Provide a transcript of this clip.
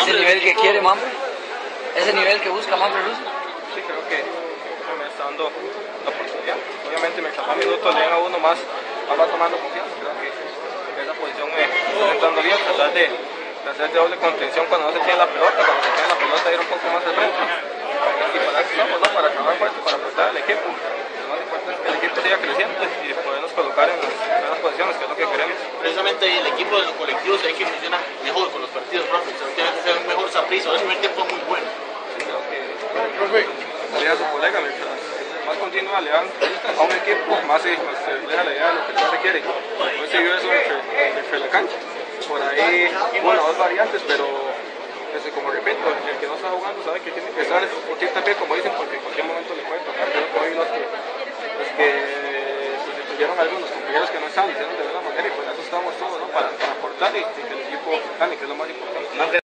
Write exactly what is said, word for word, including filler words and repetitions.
¿Es el nivel que quiere Manfred? ¿Es el nivel que busca Manfred Russo? Sí, creo que me está dando la oportunidad. Obviamente mientras más minutos le den a uno más, más va tomando confianza. Creo que esa posición me está entrando bien, tratar de, de hacer de doble contención cuando no se tiene la pelota, cuando se tiene la pelota ir un poco más al frente. Y para eso estamos, ¿no? Para acabar fuerte, para apretar al equipo. Lo más importante es que el equipo siga creciendo y podernos colocar en las buenas posiciones, que es lo que queremos. Precisamente el equipo de los colectivos hay que funciona mejor con los partidos, profe. Tiene que ser un mejor Saprissa. El primer tiempo muy bueno. Sí, creo que le da a su colega mientras más continua le dan a un equipo, más se refleja la idea de lo que se quiere. Hoy se vio eso entre, entre la cancha. Por ahí, bueno, dos variantes, pero pues, como repito, el que no está jugando sabe que tiene que estar un poquito pie, como dicen, porque en cualquier momento le puede tocar. Creo que hoy los que, los que sustituyeron a algunos compañeros que no están, hicieron de buena manera y pues eso estamos todos, ¿no? Para, para aportar y, y que el equipo gane, que es lo más importante.